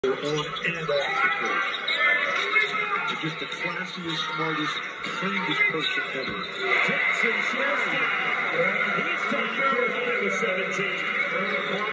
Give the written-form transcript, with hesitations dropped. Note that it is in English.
on and off the court. Just the classiest, smartest, cleanest person ever. Jackson Shelstad. He's talking about the 17.